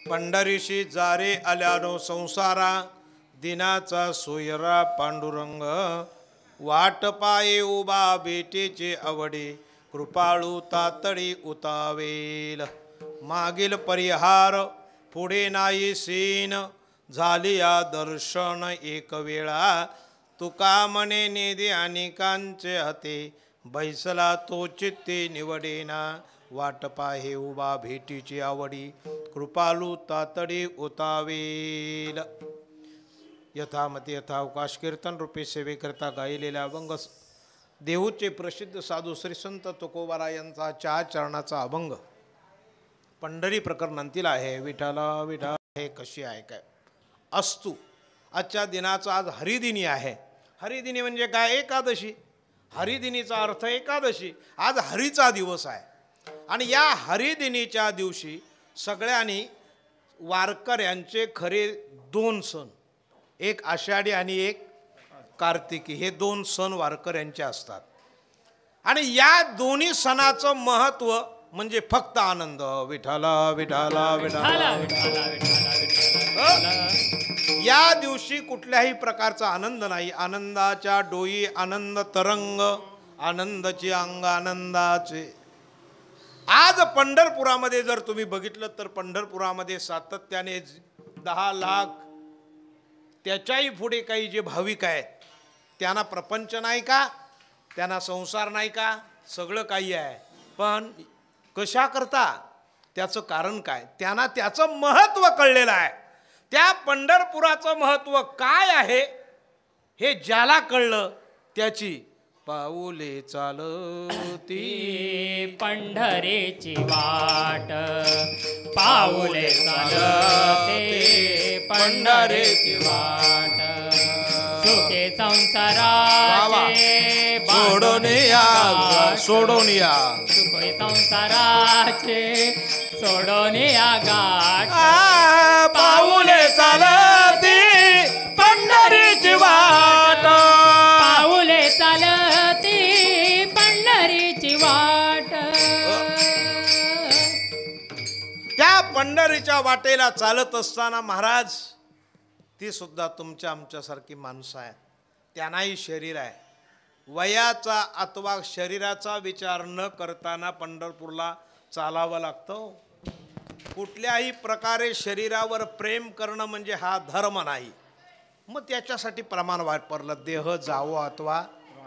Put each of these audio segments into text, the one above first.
पंढरीशी जारे आल्यानो संसारा, दिनाचा सोयरा पांडुरंग, वाट पाये उभा बेटेचे आवडे, कृपाळू तातडी उतावेल, मागील परिहार पुढे नाही सीन, झाली या दर्शन एक वेळा, तुका म्हणे नेदे अनेकांचे हाते, बैसला तो चित्ते निवडेना, वाट पाहे उभा भेटीची आवडी, कृपालू तातडी उतावेल. यथामती यथावकाश कीर्तन रूपे सेवेकरता गायलेला अभंग देहूचे प्रसिद्ध साधू श्री संत तुकोबारा यांचा चार चरणाचा अभंग पंढरी प्रकरणांतील आहे. विठाला विठा हे कशी आहे काय असतू. आजच्या दिनाचा आज हरिदिनी आहे. हरिदिनी म्हणजे काय? एकादशी. हरिदिनीचा अर्थ एकादशी. आज हरीचा दिवस आहे आणि या हरिदिनीच्या दिवशी सगळ्यांनी वारकऱ्यांचे खरे दोन सण, एक आषाढी आणि एक कार्तिकी, हे दोन सण वारकऱ्यांचे असतात. आणि या दोन्ही सणाचं महत्त्व म्हणजे फक्त आनंद. विठाला विठाला विठाला. या दिवशी कुठल्याही प्रकारचा आनंद नाही. आनंदाच्या डोई आनंद तरंग, आनंदाचे अंग आनंदाचे. आज पंढरपुरामध्ये जर तुम्ही बघितलं तर पंढरपुरामध्ये सातत्याने 10 लाख त्याच्याही पुढे काही जे भाविक आहेत त्यांना प्रपंच नाही का, त्यांना संसार नाही का, सगळं काही आहे. पण कशा करता? त्याचं कारण काय? त्यांना त्याचं महत्त्व कळलेलं आहे. त्या पंढरपुराचं महत्त्व काय आहे हे ज्याला कळलं त्याची पाऊले चालती पंढरीची वाट, पाऊले चालते पंढरीची वाट, सुखे संसाराचे सोडून या, सोडून या, सुखे संसाराचे सोडून या गाठ, पाऊले चालती पंढरीची वाट, पाऊले चालती पंढरीची वाट. त्या पंढरीच्या वाटेला चालत असताना महाराज, ती सुद्धा तुमच्या आमच्यासारखी माणसं आहेत. त्यांनाही शरीर आहे. वयाचा अथवा शरीराचा विचार न करताना पंढरपूरला चालावं लागतं. कुठल्याही प्रकारे शरीरावर प्रेम करणं म्हणजे हा धर्म नाही. मग त्याच्यासाठी प्रमाण वापरलं. देह जावो अथवा.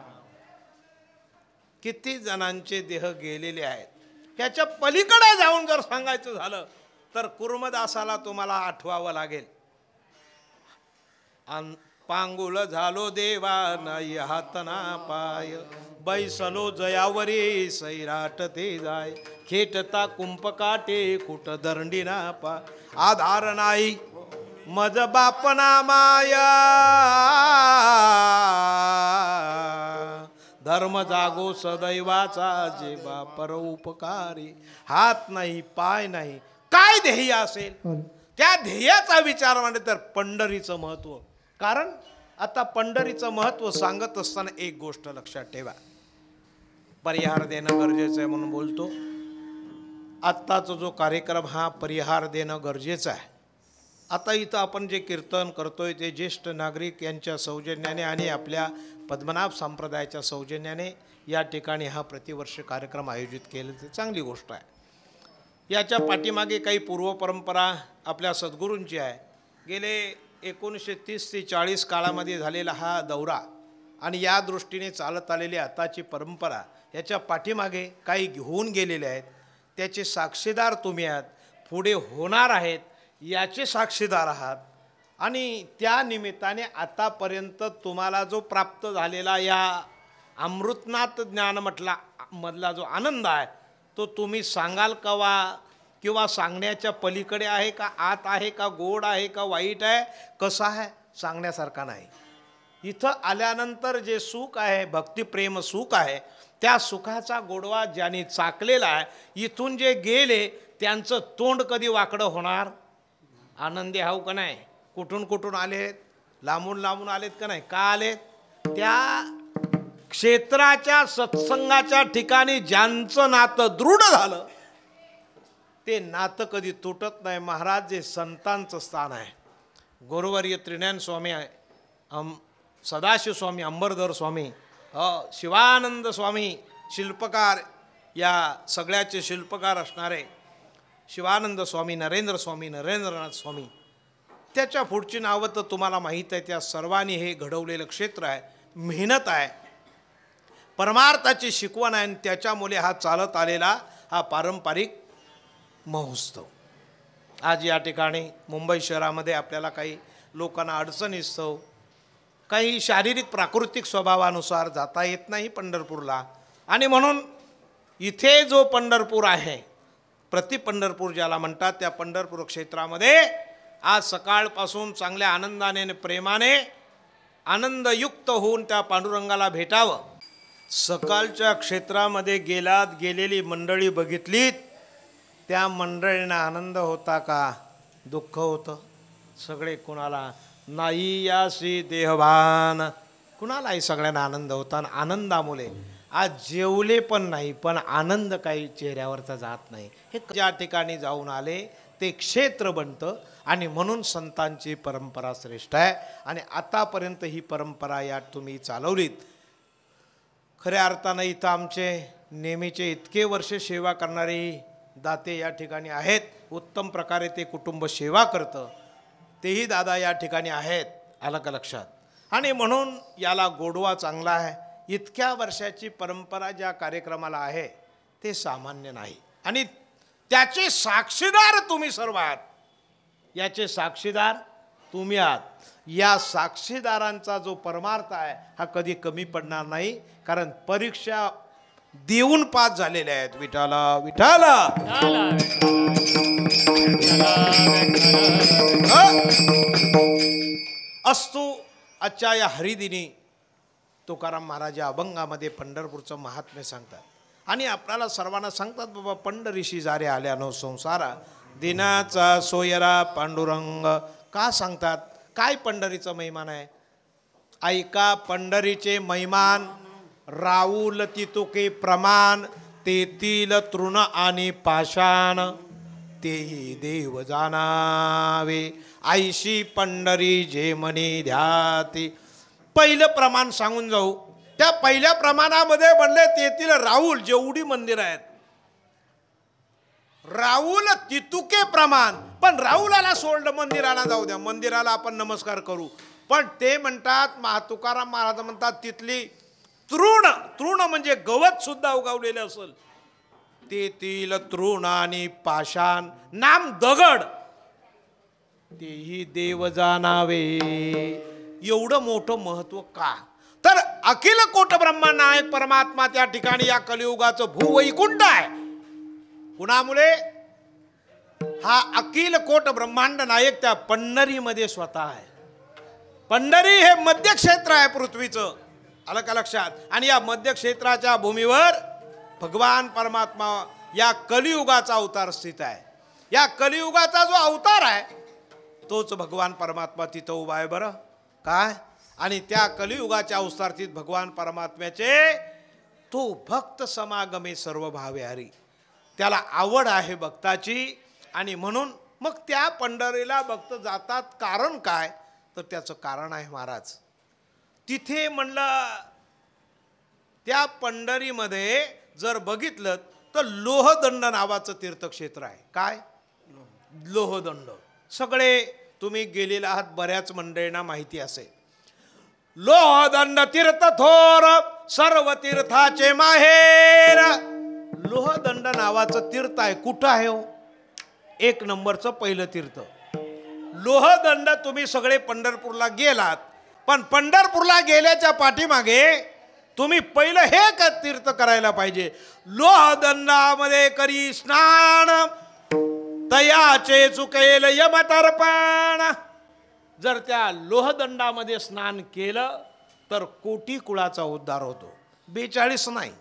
किती जणांचे देह गेलेले आहेत. त्याच्या पलीकडे जाऊन जर सांगायचं झालं तर कुर्मदासाला तुम्हाला आठवावं लागेल. पांगुल झालो देवा नाही हातना पाय, बैसलो जयावरी सैराट ते जाय, खेटता कुंपकाटे कुट दंडिना पा, आधार नाही मज बापना माया, धर्म जागो सदैवाचा जे बापर उपकारी, हात नाही पाय नाही, काय ध्येय असेल त्या ध्येयाचा विचार म्हणजे तर पंढरीचं महत्त्व. कारण आता पंढरीचं महत्त्व सांगत असताना एक गोष्ट लक्षात ठेवा. परिहार देणं गरजेचं आहे म्हणून बोलतो. आत्ताचा जो कार्यक्रम हा परिहार देणं गरजेचं आहे. आता इथं आपण जे कीर्तन करतोय ते ज्येष्ठ नागरिक यांच्या सौजन्याने आणि आपल्या पद्मनाभ संप्रदायाच्या सौजन्याने या ठिकाणी हा प्रतिवर्ष कार्यक्रम आयोजित केला, ते चांगली गोष्ट आहे. याच्या पाठीमागे काही पूर्वपरंपरा आपल्या सद्गुरूंची आहे. गेले 1930 ते 40 काळामध्ये झालेला हा दौरा आणि या दृष्टीने चालत आलेली आताची परंपरा, याच्या पाठीमागे काही घेऊन गेलेले आहेत. त्याचे साक्षीदार तुम्ही आहात, पुढे होणार आहेत याचे साक्षीदार आहात. आणि त्या निमित्ताने आतापर्यंत तुम्हाला जो प्राप्त झालेला या अमृतनाथ ज्ञानमठला मधला जो आनंद आहे तो तुम्ही सांगाल कवा, किंवा सांगण्याच्या पलीकडे आहे का, आत आहे का, गोड आहे का, वाईट आहे, कसं आहे, सांगण्यासारखा नाही. इथं आल्यानंतर जे सुख आहे, भक्तिप्रेम सुख आहे, त्या सुखाचा गोडवा ज्यांनी चाकलेला आहे, इथून जे गेले त्यांचं तोंड कधी वाकडं होणार? आनंदी हाव का नाही? कुठून कुठून आलेत? लांबून लांबून आलेत का नाही? का आलेत? त्या क्षेत्राच्या सत्संगाच्या ठिकाणी ज्यांचं नातं दृढ झालं ते नातं कधी तुटत नाही. महाराज जे संतांचं स्थान आहे, गुरुवर्य त्रिज्ञान स्वामी आहे, सदाशिव स्वामी, अंबरधर स्वामी, शिवानंद स्वामी शिल्पकार, या सगळ्याचे शिल्पकार असणारे शिवानंद स्वामी, नरेंद्र स्वामी, नरेंद्रनाथ स्वामी, त्याच्या पुढची नावं तर तुम्हाला माहीत आहे. त्या सर्वांनी हे घडवलेलं क्षेत्र आहे, मेहनत आहे, परमार्थाची शिकवण आहे, आणि त्याच्यामुळे हा चालत आलेला हा पारंपरिक महोत्सव. आज या ठिकाणी मुंबई शहरामध्ये आपल्याला काही लोकांना अडचणीस्तव, काही शारीरिक प्राकृतिक स्वभावानुसार जाता येत नाही पंढरपूरला, आणि म्हणून इथे जो पंढरपूर आहे, प्रति पंढरपूर ज्याला म्हणतात, त्या पंढरपूर क्षेत्रामध्ये आज सकाळपासून चांगल्या आनंदाने आणि प्रेमाने आनंदयुक्त होऊन त्या पांडुरंगाला भेटावं. सकाळच्या क्षेत्रामध्ये गेलेली मंडळी बघितलीत, त्या मंडळींना आनंद होता का दुःख होतं? सगळे कुणाला नाही यासी देहभान, कुणालाही सगळ्यांना आनंद होता. आणि आनंदामुळे आज जेवले पण नाही, पण आनंद काही चेहऱ्यावरचा जात नाही. हे ज्या ठिकाणी जाऊन आले ते क्षेत्र बनतं, आणि म्हणून संतांची परंपरा श्रेष्ठ आहे. आणि आतापर्यंत ही परंपरा या तुम्ही चालवलीत. खऱ्या अर्थानं इथं आमचे नेहमीचे इतके वर्ष सेवा करणारे दाते या ठिकाणी आहेत. उत्तम प्रकारे ते कुटुंब सेवा करतं, तेही दादा या ठिकाणी आहेत, आलं का लक्षात? आणि म्हणून याला गोडवा चांगला आहे. इतक्या वर्षाची परंपरा ज्या कार्यक्रमाला आहे ते सामान्य नाही, आणि त्याचे साक्षीदार तुम्ही सर्व आहात. याचे साक्षीदार तुम्ही आहात. या साक्षीदारांचा जो परमार्थ आहे हा कधी कमी पडणार नाही, कारण परीक्षा देऊन पास झालेले आहेत. विठाला विठाला असतो. आजच्या या हरिदिनी तुकाराम महाराज या अभंगामध्ये पंढरपूरचं महात्म्य सांगतात, आणि आपल्याला सर्वांना सांगतात, बाबा पंढरीशी जारे आल्यानो संसारा, दिनाचा सोयरा पांडुरंग. का सांगतात? काय पंढरीचं महिमान आहे? ऐका पंढरीचे महिमान, राऊल तितुके प्रमाण, तेथील तृण आणि पाषाण, तेही देव जाणावे, ऐशी पंढरी जे मनी ध्याती. पहिलं प्रमाण सांगून जाऊ. त्या पहिल्या प्रमाणामध्ये म्हणले तेथील राऊल, जेवढी मंदिर आहेत, राऊल तितुके प्रमाण. पण राऊलाला सोडलं, मंदिराला जाऊ द्या, मंदिराला आपण नमस्कार करू, पण ते म्हणतात, तुकाराम महाराज म्हणतात, तिथली तृण म्हणजे गवत सुद्धा उगवलेलं असेल, तेथील तृण आणि पाषाण, नाम दगड, तेही देव जाणावे. एवढं मोठं महत्व का? तर अखिल कोट ब्रह्मनायक परमात्मा त्या ठिकाणी या कलियुगाचं भूवैकुंठ आहे. कुणामुळे? हा अखिल कोट ब्रह्मांड नायक त्या पंढरीमध्ये स्वतः आहे. पंढरी हे मध्य क्षेत्र आहे पृथ्वीचं, आलं का लक्षात? आणि या मध्य क्षेत्राच्या भूमीवर भगवान परमात्मा या कलियुगाचा अवतार स्थित आहे. या कलियुगाचा जो अवतार आहे तोच भगवान परमात्मा तिथं उभा आहे. बरं काय? आणि त्या कलियुगाच्या अवतारातीत भगवान परमात्म्याचे तो भक्त समागमे सर्व भावे हरी, त्याला आवड आहे भक्ताची, आणि म्हणून मग त्या पंढरीला भक्त जातात. कारण काय? तर त्याचं कारण आहे महाराज. तिथे म्हणलं त्या पंढरीमध्ये जर बघितलं तर लोहदंड नावाचं तीर्थक्षेत्र आहे. काय? लोहदंड. सगळे तुम्ही गेलेला आहात, बऱ्याच मंडळींना माहिती असेल. लोहदंड तीर्थ थोर, सर्व तीर्थाचे माहेर. लोहदंड नावाचं तीर्थ आहे. कुठं आहे हो? एक नंबरचं पहिलं तीर्थ लोहदंड. तुम्ही सगळे पंढरपूरला गेलात, पण पंढरपूरला गेल्याच्या पाठीमागे तुम्ही पहिलं हे तीर्थ करायला पाहिजे. लोहदंडामध्ये करी स्नान, तयाचे चुकेल यमतर्पण. जर त्या लोहदंडामध्ये स्नान केलं तर कोटी कुळाचा उद्धार होतो. 42 नाही,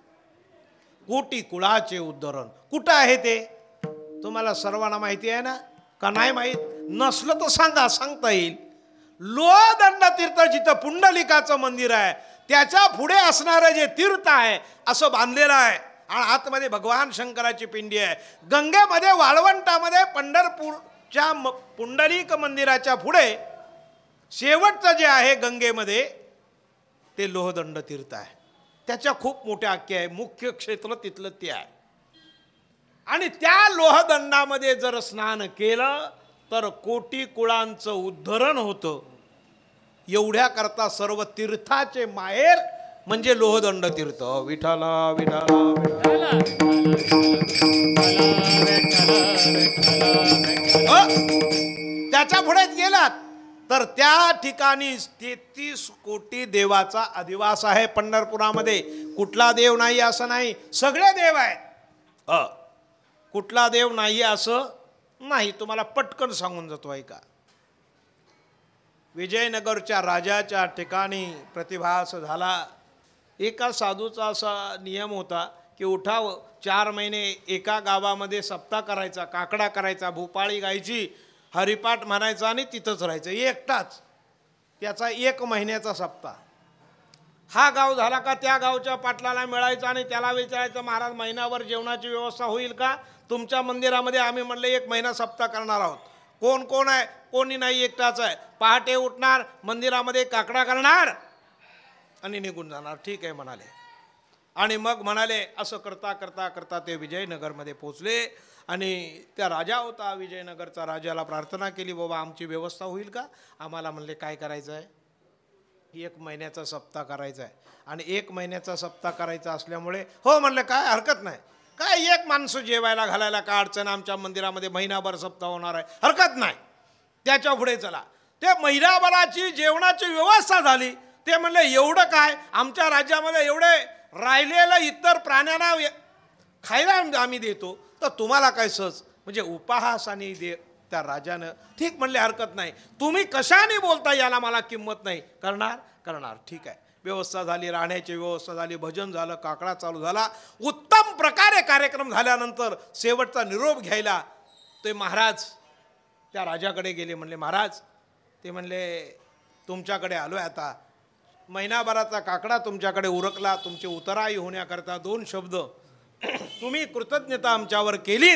कोटी कुळाचे उद्धरण. कुठं आहे ते? तुम्हाला सर्वांना माहिती आहे ना? का नाही माहीत? नसलं तर सांगा, सांगता येईल. लोहदंड तीर्थ जिथं पुंडलिकाचं मंदिर आहे त्याच्या पुढे असणारं जे तीर्थ आहे असं बांधलेलं आहे, आणि आतमध्ये भगवान शंकराची पिंडी आहे. गंगेमध्ये वाळवंटामध्ये पंढरपूरच्या पुंडलिक मंदिराच्या पुढे शेवटचं जे आहे गंगेमध्ये ते लोहदंड तीर्थ आहे. त्याच्या खूप मोठ्या आख्या आहे. मुख्य क्षेत्र तिथलं ते आहे. आणि त्या लोहदंडामध्ये जर स्नान केलं तर कोटी कुळांचं उद्धरण होतं. एवढ्या करता सर्व तीर्थाचे माहेर म्हणजे लोहदंड तीर्थ. विठाला विठाला त्याच्या पुढे गेलात तर त्या ठिकाणी 33 कोटी देवाचा अधिवास आहे. पंढरपुरामध्ये कुठला देव नाही असं नाही, सगळे देव आहेत. कुठला देव नाही असं नाही. तुम्हाला पटकन सांगून जातो ऐका. विजयनगरच्या राजाच्या ठिकाणी प्रतिभास झाला. एका साधूचा असा नियम होता की उठाव 4 महिने एका गावामध्ये सप्ताह करायचा, काकडा करायचा, भूपाळी गायची, हरिपाठ म्हणायचा आणि तिथंच राहायचं एकटाच. त्याचा 1 महिन्याचा सप्ताह. हा गाव झाला का त्या गावच्या पाटलाला मिळायचा आणि त्याला विचारायचं, महाराज महिनाभर जेवणाची व्यवस्था होईल का तुमच्या मंदिरामध्ये? आम्ही म्हणले 1 महिना सप्ताह करणार आहोत. कोण कोण आहे? कोणी नाही, एकटाच आहे. पहाटे उठणार, मंदिरामध्ये काकडा करणार आणि निघून जाणार. ठीक आहे म्हणाले. आणि मग म्हणाले असं करता करता करता ते विजयनगरमध्ये पोचले. आणि त्या राजा होता विजयनगरचा, राजाला प्रार्थना केली, बाबा आमची व्यवस्था होईल का? आम्हाला म्हणले काय करायचं आहे? 1 महिन्याचा सप्ताह करायचा आहे. आणि 1 महिन्याचा सप्ताह करायचा असल्यामुळे हो म्हणलं काय हरकत नाही. काय 1 माणसं जेवायला घालायला काय अडचण? आमच्या मंदिरामध्ये महिनाभर सप्ताह होणार आहे, हरकत नाही. त्याच्या पुढे चला. ते महिनाभराची जेवणाची व्यवस्था झाली. ते म्हणले एवढं काय, आमच्या राज्यामध्ये एवढे राहिलेलं इतर प्राण्यांना खायला आम्ही देतो, तर तुम्हाला काय सहज? म्हणजे उपहासाने दे त्या राजानं. ठीक म्हणले हरकत नाही. तुम्ही कशाने बोलता याला मला किंमत नाही. करणार करणार. ठीक आहे. व्यवस्था झाली, राहण्याची व्यवस्था झाली, भजन झालं, काकडा चालू झाला. उत्तम प्रकारे कार्यक्रम झाल्यानंतर शेवटचा निरोप घ्यायला ते महाराज त्या राजाकडे गेले. म्हणले महाराज, ते म्हणले तुमच्याकडे आलो आहे आता. महिनाभराचा काकडा तुमच्याकडे उरकला. तुमची उतराई होण्याकरता 2 शब्द तुम्ही कृतज्ञता आमच्यावर केलीत,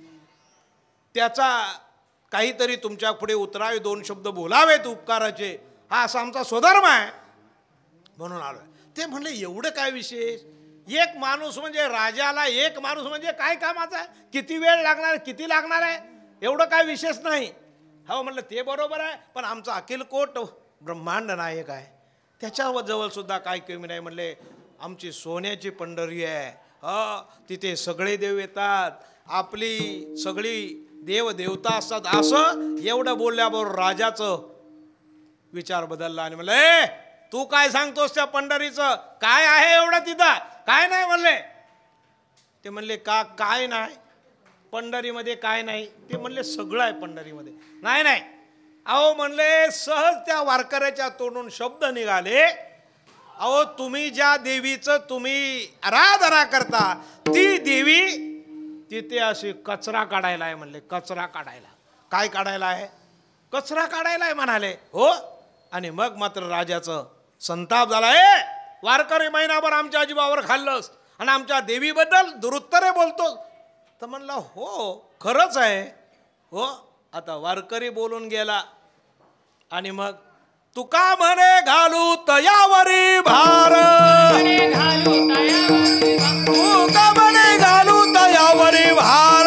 त्याचा काहीतरी तुमच्या पुढे उतरावे, 2 शब्द बोलावेत उपकाराचे, हा असा आमचा स्वधर्म आहे म्हणून आलो आहे. ते म्हणले एवढं काय विशेष? 1 माणूस म्हणजे राजाला 1 माणूस म्हणजे काय कामाचा आहे? किती वेळ लागणार, किती लागणार आहे? एवढं काय विशेष नाही. हो म्हणलं ते बरोबर आहे, पण आमचा अखिलकोट ब्रह्मांड नायक आहे, त्याच्या जवळ सुद्धा काय कमी नाही. म्हणले आमची सोन्याची पंढरी आहे. तिथे सगळे देव येतात, आपली सगळी देव देवता असतात. असं एवढं बोलल्याबरोबर राजाचं विचार बदलला आणि म्हणले तू काय सांगतोस त्या पंढरीचं? काय आहे एवढं तिथं? काय नाही म्हणले. ते म्हणले का काय नाही पंढरीमध्ये? काय नाही? ते म्हणले सगळं आहे पंढरीमध्ये. नाही नाही. अहो म्हणले सहज त्या वारकऱ्याच्या तोंडून शब्द निघाले, अहो तुम्ही ज्या देवीचं तुम्ही आराधना करता ती देवी तिथे अशी कचरा काढायला आहे म्हणले. कचरा काढायला. काय काढायला आहे? कचरा काढायला आहे म्हणाले. हो. आणि मग मात्र राजाचं संताप झाला. वारकरी महिनाभर आमच्या जीवावर खाल्लंस आणि आमच्या देवीबद्दल दुरुत्तरे बोलतो. तर म्हणला हो खरंच आहे. हो. आता वारकरी बोलून गेला आणि मग तुका म्हणे घालू तयावरी भार, तुका म्हणे घालू तयावरी भार,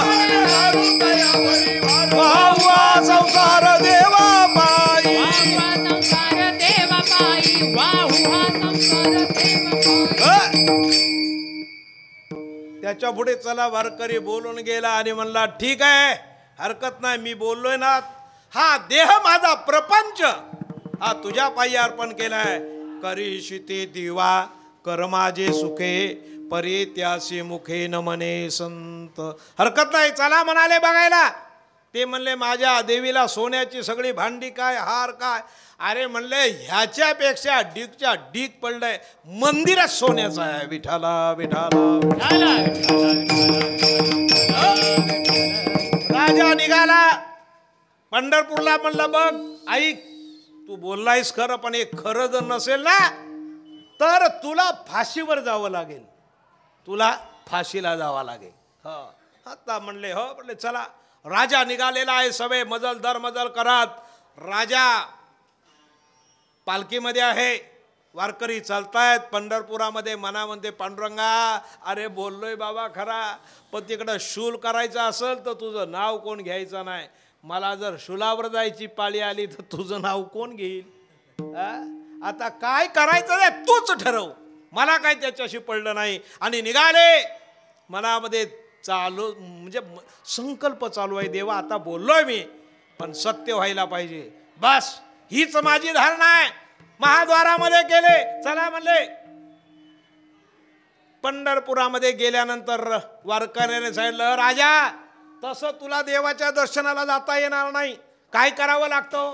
वाहुआ संसार देवा पायी, त्याच्या पुढे चला वारकरी बोलून गेला आणि म्हणला ठीक आहे हरकत नाही, मी बोललोय ना, हा देह माझा प्रपंच हा तुझ्या पायी अर्पण केलाय. करीशी ते दिवा कर माझे सुखे, परित्यासी मुखे न म्हणे संत. हरकत नाही चला म्हणाले बघायला. ते म्हणले माझ्या देवीला सोन्याची सगळी भांडी काय, हार काय. अरे म्हणले ह्याच्यापेक्षा डीकच्या डीक पडलंय, मंदिरात सोन्याचं आहे. विठाला विठाला. राजा निघाला पंढरपूरला. म्हणलं बघ ऐक, तू बोललायस खरं, पण हे खरं जर नसेल ना तर तुला फाशीवर जावं लागेल. तुला फाशीला जावा लागेल. आता म्हणले हो, म्हणले चला. राजा निघालेला आहे, सवे मजल दर मजल करत. राजा पालखीमध्ये आहे, वारकरी चालतायत पंढरपुरामध्ये. मनामध्ये पांडुरंगा, अरे बोललोय बाबा खरा, पण तिकडं शूल करायचं असेल तर तुझं नाव कोण घ्यायचं नाही. मला जर शूलावर जायची पाळी आली तर तुझं नाव कोण घेईल? आता काय करायचं रे तूच ठरव, मला काय त्याच्याशी पडलं नाही. आणि निघाले. मनामध्ये चालू म्हणजे संकल्प चालू आहे, देवा आता बोललोय मी, पण सत्य व्हायला पाहिजे. बस हीच माझी धारणा आहे. महाद्वारामध्ये गेले. चला म्हणले. पंढरपुरामध्ये गेल्यानंतर वारकऱ्याने सांगितलं, राजा तसं तुला देवाच्या दर्शनाला जाता येणार नाही. काय करावं लागतं?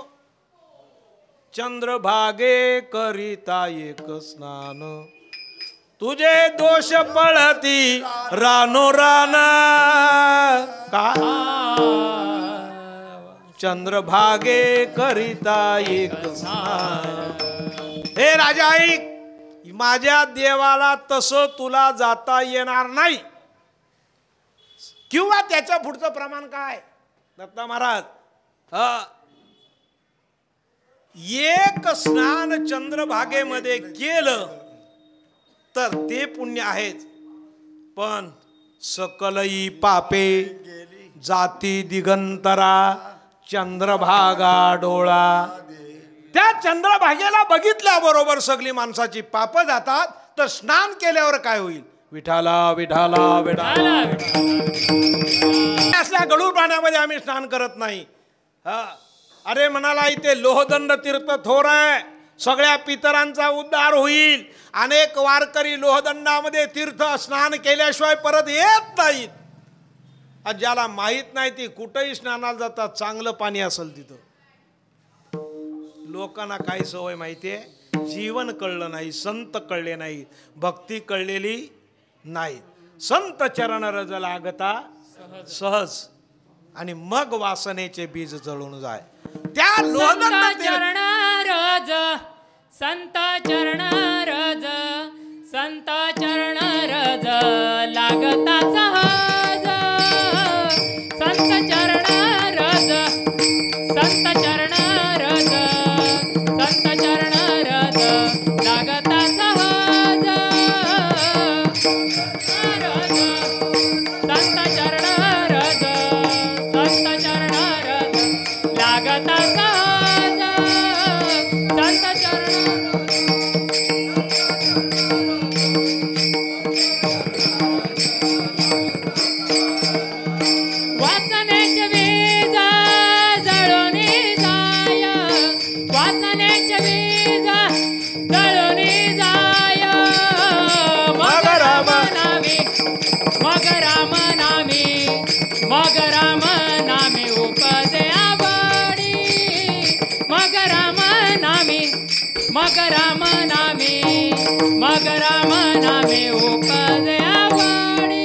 चंद्रभागे करिता एक स्नान, तुझे दोष पळती रानो रान. का? चंद्रभागे करिता एक स्नान. हे राजा ऐक, माझ्या देवाला तसं तुला जाता येणार नाही. किंवा त्याच्या पुढचं प्रमाण काय? दत्ता महाराज, एक स्नान चंद्रभागेमध्ये केलं तर ते पुण्य आहेच, पण सकलई पापे जाती दिगंतरा चंद्रभागा डोळा. त्या चंद्रभागेला बघितल्याबरोबर सगळी माणसाची पाप जातात. तर स्नान केल्यावर काय होईल? विठाला विठाला विठाला. असल्या गळूळ पाण्यामध्ये आम्ही स्नान करत नाही. अरे म्हणाला इथे लोहदंड तीर्थ थोर आहे, सगळ्या पितरांचा उद्धार होईल. अनेक वारकरी लोहदंडामध्ये तीर्थ स्नान केल्याशिवाय परत येत नाहीत. ज्याला माहीत नाही ती कुठेही स्नानाला जातात, चांगलं पाणी असेल तिथं. लोकांना काय सवय माहितीये? जीवन कळलं नाही, संत कळले नाही, भक्ती कळलेली नाही. संत चरण रज लागता सहज, आणि मग वासनेचे बीज जळून जाय. त्या संत चरण रज, संत चरण रज, संत चरण रज लागता सहज. संत चरण रज, संत चरण रज, संत चरण रज लागता सहज. संत चरण रज, संत चरण रज लागता सहज. संत चरण वासनेचे बीज जळून जाय, वासनेचे बीज जळून जाय. मग राम नामी, मग राम नामी, मग राम नामी उपजे आवडी. मग राम नामी, मग राम नामी, मग राम नामी उपजे आवडी.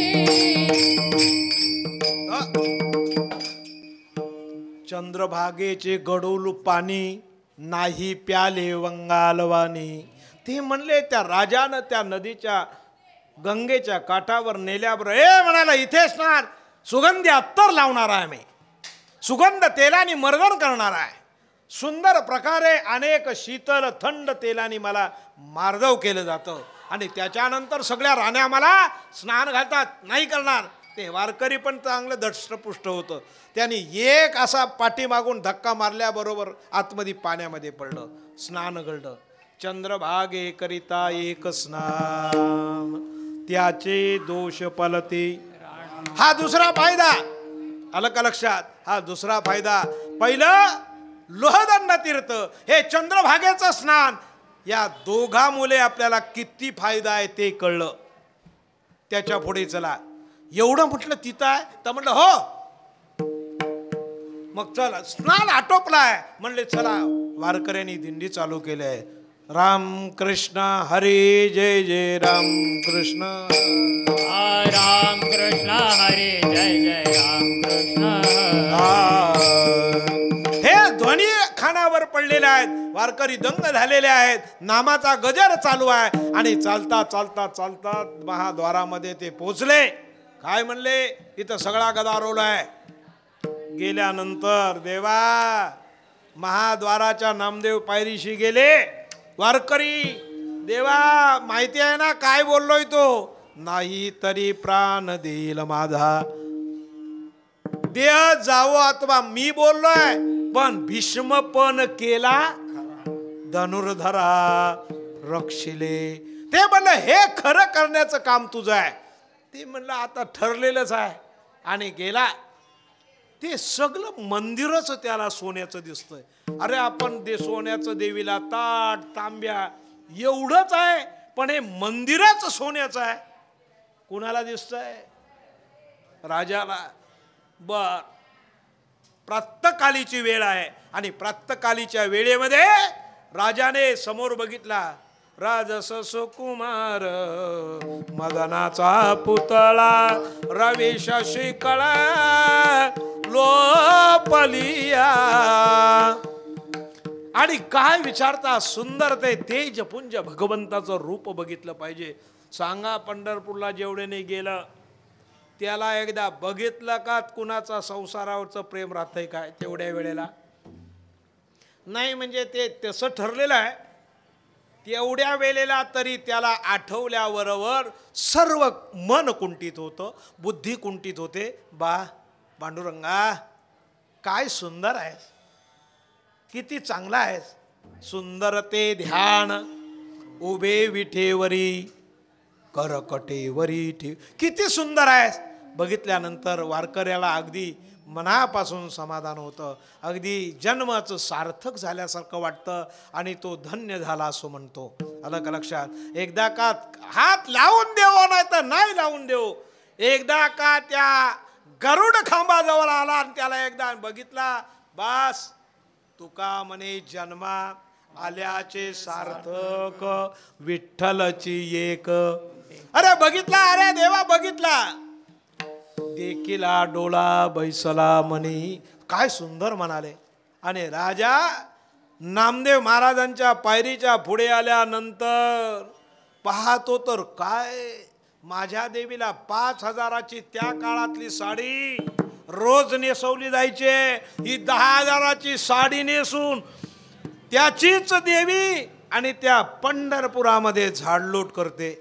चंद्रभागेचे गडूल पाणी नाही प्याले वंगालवानी. ते म्हणले त्या राजानं त्या नदीच्या गंगेच्या काठावर नेल्याबरोबर म्हणाला इथे स्नान, सुगंधी अत्तर लावणार आहे मी, सुगंध तेलाने मर्दन करणार आहे. सुंदर प्रकारे अनेक शीतल थंड तेलाने मला मार्दव केलं जातं. आणि त्याच्यानंतर सगळ्या राण्या मला स्नान घालतात. नाही करणार. ते वारकरी पण चांगलं दष्टपुष्ट होतं. त्यांनी एक असा पाठीमागून धक्का मारल्याबरोबर आतमध्ये पाण्यामध्ये पडलं, स्नान घडलं. चंद्रभागे करिता एक स्नान, त्याचे दोष पलते. हा दुसरा फायदा आलं का लक्षात? हा दुसरा फायदा. पहिलं लोहदंड तीर्थ, हे चंद्रभागेचं स्नान, या दोघांमुळे आपल्याला किती फायदा आहे ते कळलं. त्याच्या पुढे चला, एवढं म्हटलं तिथं आहे तर म्हटलं हो, मग चला स्नान आटोपलाय म्हणले चला. वारकऱ्यांनी दिंडी चालू केली आहे. राम कृष्ण हरे जय जय राम कृष्ण, राम कृष्ण हरे जय जय राम कृष्ण. हे ध्वनी खानावर पडलेले आहेत, वारकरी दंग झालेले आहेत, नामाचा गजर चालू आहे. आणि चालता चालता चालता महाद्वारामध्ये ते पोचले. काय म्हणले, इथं सगळा गदारोळ आहे. गेल्यानंतर देवा महाद्वाराच्या नामदेव पायरीशी गेले. वारकरी, देवा माहिती आहे ना काय बोललोय तो, नाही तरी प्राण देईल माझा. देह जावो अथवा मी बोललोय, पण भीष्म पण केला धनुर्धरा रक्षिले. ते म्हणलं हे खरं करण्याचं काम तुझं आहे. ते म्हणलं आता ठरलेलंच आहे. आणि गेला. ते सगळं मंदिरच त्याला सोन्याचं दिसतंय. अरे आपण सोन्याचं देवीला ताट तांब्या एवढंच आहे, पण हे मंदिरच सोन्याचं आहे. कुणाला दिसतंय? राजाला. बर, प्रातःकालीची वेळ आहे. आणि प्रातःकालीच्या वेळेमध्ये राजाने समोर बघितला राजस सुकुमार मदनाचा पुतळा रवी शशी कळा लोपलिया. आणि काय विचारता, सुंदर ते तेजपुंज भगवंताचं रूप बघितलं पाहिजे. सांगा पंढरपूरला जेवढ्याने गेलं त्याला एकदा बघितलं का कुणाचा संसारावरचं प्रेम राहतंय काय तेवढ्या वेळेला? नाही, म्हणजे ते तसं ठरलेलं आहे. तेवढ्या वेळेला तरी त्याला आठवल्याबरोबर सर्व मन कुंठित होतं, बुद्धी कुंठित होते. पांडुरंगा काय सुंदर आहेस, किती चांगला आहेस. सुंदर ते ध्यान उभे विठेवरी करकटेवरी ठेव. किती सुंदर आहेस. बघितल्यानंतर वारकऱ्याला अगदी मनापासून समाधान होतं, अगदी जन्माचं सार्थक झाल्यासारखं वाटतं. आणि तो धन्य झाला असं म्हणतो. आलं का लक्षात? एकदा का हात लावून देवो नाही तर नाही लावून देवो, एकदा का त्या गरुड खांबाजवळ आला आणि त्याला एकदा बघितला, बास तुका म्हणे जन्मा आल्याचे सार्थक विठ्ठलची एक. अरे बघितला, अरे देवा बघितला, देखिला डोळा बैसला म्हणी. काय सुंदर म्हणाले. आणि राजा नामदेव महाराजांच्या पायरीच्या पुढे आल्यानंतर पाहतो तर काय, माझ्या देवीला 5,000ची त्या काळातली साडी रोज नेसवली जायची. ही 10,000ची साडी नेसून त्याचीच देवी आणि त्या पंढरपुरामध्ये झाडलोट करते.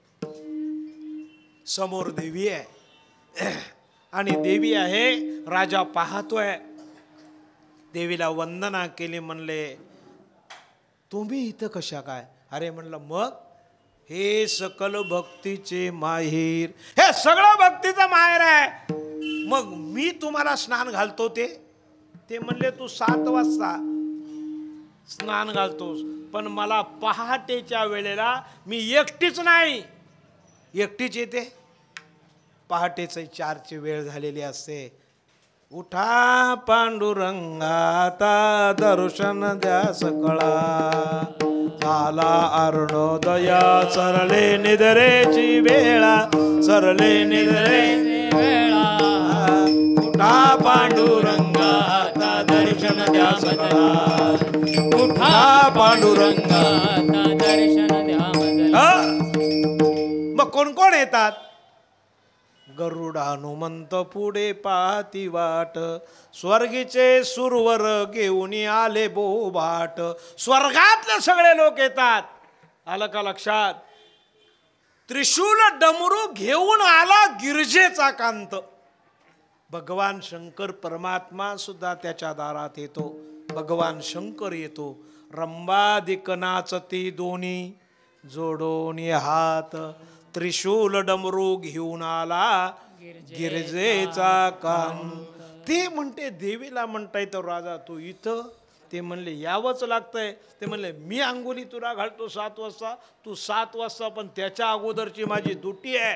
समोर देवी आहे आणि देवी आहे. राजा पाहतोय, देवीला वंदना केली. म्हणले तुम्ही इथं कशा काय? अरे म्हणलं मग हे सकल भक्तीचे माहेर, हे सगळं भक्तीचं माहेर आहे. मग मी तुम्हाला स्नान घालतो. ते म्हणले तू 7 वाजता स्नान घालतोस, पण मला पहाटेच्या वेळेला मी एकटीच नाही, एकटीच येते. पहाटेचं 4ची वेळ झालेली असते. उठा पांडुरंगाता दर्शन द्या सकळा, आला अरुणोदया सरले निद्रेची वेळा, सरले निद्रेची वेळा. उठा पांडुरंगाता दर्शन द्या सकळा, उठा पांडुरंगाता दर्शन द्या. मग कोण कोण येतात? गरुड हनुमंत पुढे पाहती वाट, स्वर्गीचे सुरवर घेऊन आले बोबाट. स्वर्गातले सगळे लोक येतात. आलं का लक्षात? त्रिशूल डमरू घेऊन आला गिरजेचा कांत. भगवान शंकर परमात्मा सुद्धा त्याच्या दारात येतो. भगवान शंकर येतो. रंबादिक नाचती दोन्ही जोडून हात, त्रिशूल डमरू घेऊन आला गिरजेचा कांत. ते म्हणते देवीला म्हणताय तर राजा तू इथं. ते म्हणले यावंच लागतंय. ते म्हणले मी अंघोळी तुला घालतो 7 वाजता, तू 7 वाजता, पण त्याच्या अगोदरची माझी ड्युटी आहे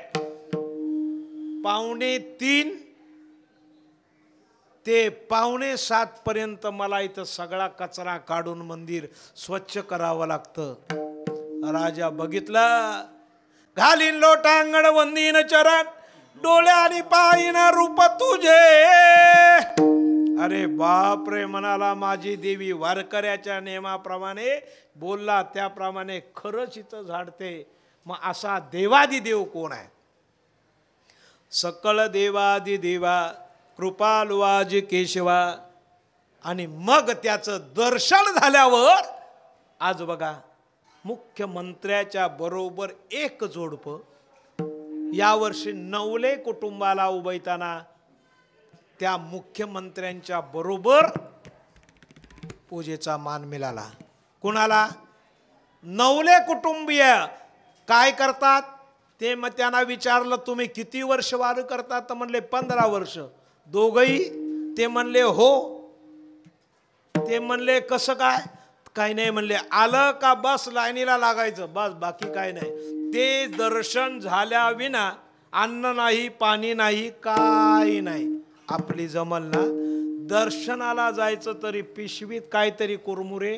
3:15 ते 6:45 पर्यंत मला इथं सगळा कचरा काढून मंदिर स्वच्छ करावं लागतं. राजा बघितला, घालीन लोटांगण वंदीन चरण, डोळ्यानी पाहिन रूप तुझे, अरे बाप रे, म्हणाला माझी देवी वारकऱ्याच्या नियमाप्रमाणे बोलला त्याप्रमाणे खरंच इथं झाडते. मग असा देवादिदेव कोण आहे? सकळ देवादी देवा कृपालुवाज केशवा. आणि मग त्याचं दर्शन झाल्यावर आज बघा मुख्यमंत्र्याच्या बरोबर एक जोडपं यावर्षी नवले कुटुंबाला उभयताना त्या मुख्यमंत्र्यांच्या बरोबर पूजेचा मान मिळाला. कुणाला? नवले कुटुंबीय. काय करतात ते? मग त्यांना विचारलं तुम्ही किती वर्ष वार करतात? तर म्हणले 15 वर्ष. दोघही? ते म्हणले हो. ते म्हणले कसं काय? काही नाही म्हणले. आलं का बस लाईनीला लागायचं बस, बाकी काय नाही. ते दर्शन झाल्या विना अन्न नाही, पाणी नाही, काही नाही. आपली जमल ना. दर्शनाला जायचं तरी पिशवीत काहीतरी कुरमुरे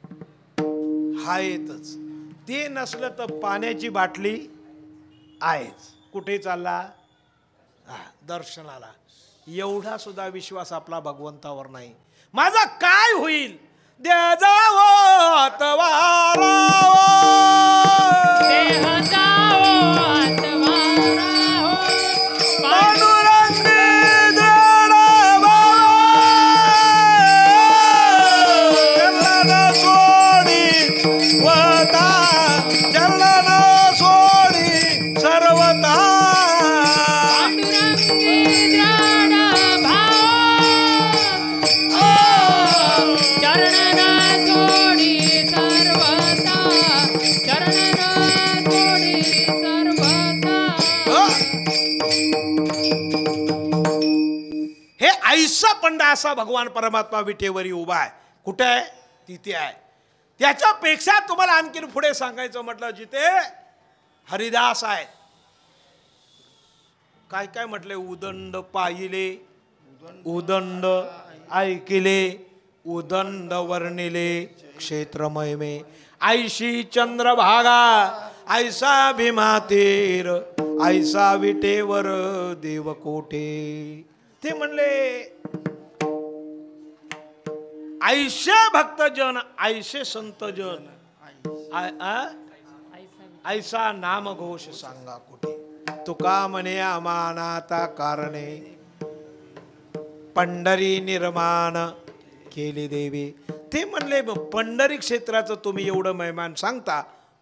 आहेतच. ते नसलं तर पाण्याची बाटली आहेच. कुठे चालला? दर्शनाला. एवढा सुद्धा विश्वास आपला भगवंतावर नाही. माझा काय होईल? द्या जावो अतवारावो, देह जावो आत्माराहो, पांडुरंगी देणावा, चलन सोडी वता, चलन सोडी सर्वता. पांडुरंगी द्राड भाव, चरणना सोडी सर्वता, चरणना सोडी सर्वता. हे ऐसा पंडा असा भगवान परमात्मा विटेवरी उभा आहे. कुठे आहे? तिथे आहे. त्याच्यापेक्षा तुम्हाला आणखीन पुढे सांगायचं म्हटलं जिथे हरिदास आहे. काय काय म्हटले? उदंड पाहिले, उदंड ऐकिले, उदंड वर्णिले क्षेत्रमयमे. ऐशी चंद्रभागा ऐसा भीमातीर, ऐसा विटेवर देवकोटे. ते म्हणले ऐसे भक्तजन, ऐसे संतजन, ऐसा नामघोष सांगा कुठे. तुका म्हणे अमानाता कारणे, पंढरी निर्माण केले देवी. ते म्हणले पंढरी क्षेत्राचं तुम्ही एवढं महिमान सांगता,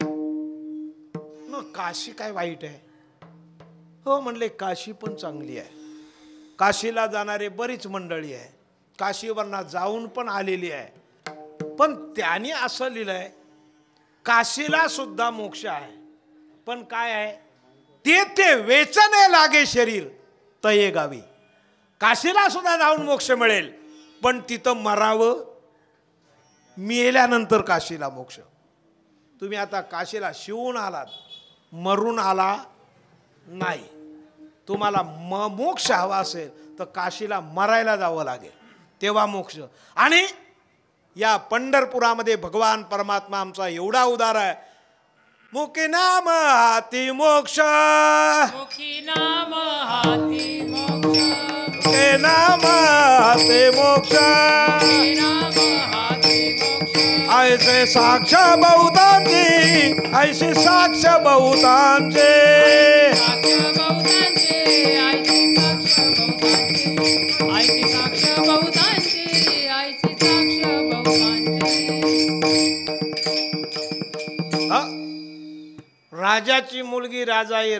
मग काशी काय वाईट आहे? हो म्हणले काशी पण चांगली आहे. काशीला जाणारे बरीच मंडळी आहे, काशीवरना जाऊन पण आलेली आहे. पण त्यांनी असं लिहिलंय काशीला सुद्धा मोक्ष आहे. पण काय आहे? ते वेचने लागे शरीर तये गावी. काशीला सुद्धा जाऊन मोक्ष मिळेल, पण तिथं मरावं, मेल्यानंतर काशीला मोक्ष. तुम्ही आता काशीला शिवून आलात, मरून आला नाही. तुम्हाला मोक्ष हवा असेल तर काशीला मरायला जावं लागेल, तेव्हा मोक्ष. आणि या पंढरपुरामध्ये भगवान परमात्मा आमचा एवढा उदार आहे. मुखी नाम हाती मोक्ष, मुखी नाम हाती मोक्ष, मुखे नाम हाते मोक्ष. मुखी नाम हाती मोक्ष. ऐसे साक्ष बहुतांची, ऐसे साक्ष बहुतांचे. साक्ष बहुतांचे, आईची साक्ष बहुतांचे, आईची साक्ष बहुतांचे, आईची साक्ष बहुतांचे. राजाची मुलगी राजाई,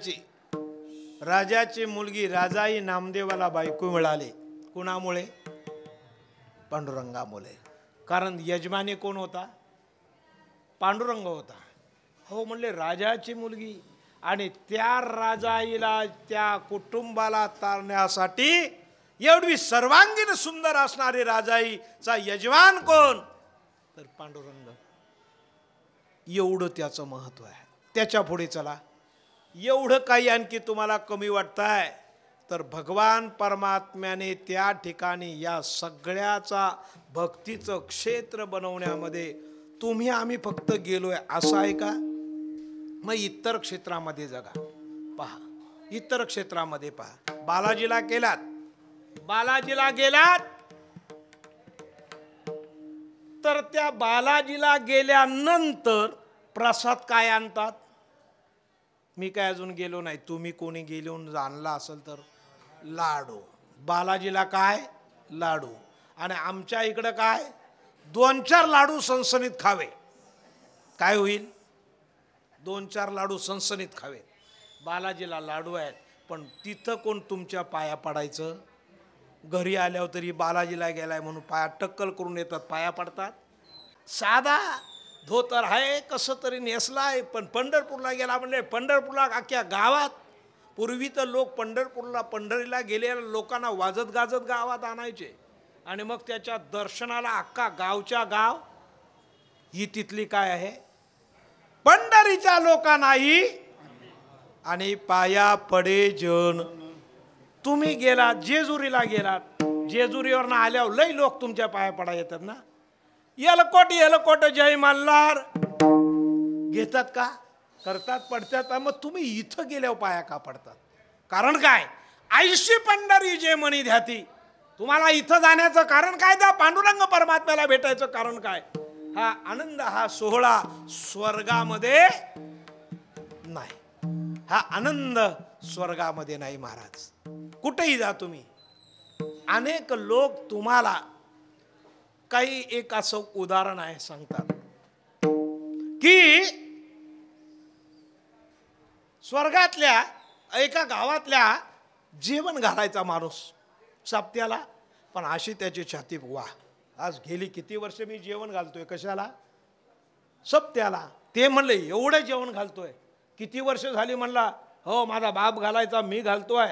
राजाची मुलगी राजाई नामदेवाला बायको मिळाली. कुणामुळे? पांडुरंगामुळे. कारण यजमानी कोण होता? पांडुरंग होता. हो म्हणले राजाची मुलगी. आणि त्या राजाईला, त्या कुटुंबाला तारण्यासाठी एवढी सर्वांगीण सुंदर असणारी राजाईचा यजमान कोण? तर पांडुरंग. एवढं त्याचं महत्व आहे. त्याच्या पुढे चला. एवढं काही आणखी तुम्हाला कमी वाटतंय तर भगवान परमात्म्याने त्या ठिकाणी या सगळ्याचा भक्तीचं क्षेत्र बनवण्यामध्ये तुम्ही आम्ही फक्त गेलोय असं आहे का? मग इतर क्षेत्रामध्ये जगा, पहा. इतर क्षेत्रामध्ये पहा. बालाजीला गेलात, तर त्या बालाजीला गेल्यानंतर प्रसाद काय आणतात? मी काय अजून गेलो नाही, तुम्ही कोणी गेलो आणला असेल तर लाडू. बालाजीला काय? लाडू. आणि आमच्या इकडं काय? 2-4 लाडू सणसणीत खावे. काय होईल? 2-4 लाडू सणसणीत खावे. बालाजीला लाडू आहेत, पण तिथं कोण तुमच्या पाया पडायचं? घरी आल्यावर तरी बालाजीला गेलाय म्हणून पाया टक्कल करून येतात, पाया पडतात. साधा धोतर आहे कसं तरी नेसलाय, पण पंढरपूरला गेला म्हणजे पंढरपूरला अख्ख्या गावात. पूर्वी तर लोक पंढरीला गेलेल्या लोकांना वाजत गाजत गावात आणायचे आणि मग त्याच्या दर्शनाला अख्खा गावच्या गाव. ही तिथली काय आहे? पंढरीच्या लोकांनाही आणि पाया पडे जन. तुम्ही गेलात जेजुरीला गेलात, जेजुरीवरनं आल्यावर लई लोक तुमच्या पाया पडा येतात ना. येलकोट जय मल्हार घेतात का? करतात, पडतात. मग तुम्ही इथं गेल्यावर पाया का पडतात? कारण काय? आयशी पंढरी जे मनी ध्याती. तुम्हाला इथं जाण्याचं कारण काय? त्या पांडुरंग परमात्म्याला भेटायचं कारण काय? हा आनंद, हा सोहळा स्वर्गामध्ये नाही. हा आनंद स्वर्गामध्ये नाही महाराज. कुठेही जा तुम्ही, अनेक लोक तुम्हाला काही एक असं उदाहरण आहे सांगतात की स्वर्गातल्या एका गावातल्या जेवण घालायचा माणूस सप्त्याला, पण अशी त्याची छाती, वा आज गेली किती वर्ष मी जेवण घालतोय. कशाला? सप्त्याला. ते म्हणले एवढं जेवण घालतोय, किती वर्ष झाली? म्हणला हो माझा बाप घालायचा, मी घालतोय.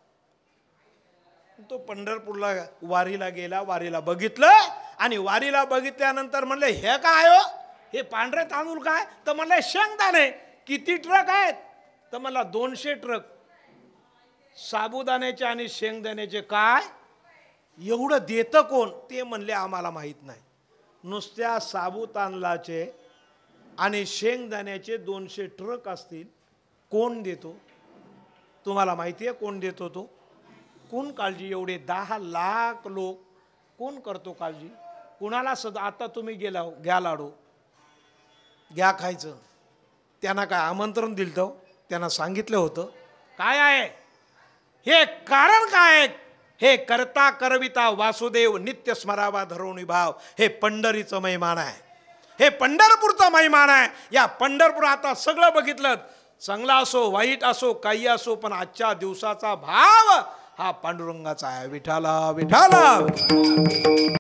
तो पंढरपूरला वारीला गेला, वारीला बघितलं आणि वारीला बघितल्यानंतर म्हणले हे काय हो, हे पांढरे तांदूळ काय? तर म्हणले शेंगदाणे. किती ट्रक आहेत? तर मला 200 ट्रक. साबुदाण्याचे आणि शेंगदाण्याचे काय? एवढं देतं कोण? ते म्हणले आम्हाला माहित नाही. नुसत्या साबू तांदळाचे आणि शेंगदाण्याचे 200 ट्रक असतील. कोण देतो? तुम्हाला माहिती आहे कोण देतो? तो कोण काळजी? एवढे 10 लाख लोक कोण करतो काळजी? कुणाला सदा? आता तुम्ही गेला, घ्या लाडू, घ्या खायचं. त्यांना काय आमंत्रण दिलं होतं? त्यांना सांगितलं होतं? काय आहे हे कारण? काय? हे करता करविता वासुदेव नित्य स्मरावा धरोणी भाव. हे पंढरीचं महिमान आहे, हे पंढरपूरचं महिमान आहे. या पंढरपूर आता सगळं बघितलं, चांगला असो वाईट असो काही असो, पण आजच्या दिवसाचा भाव हा पांडुरंगाचा आहे. विठाला विठाला.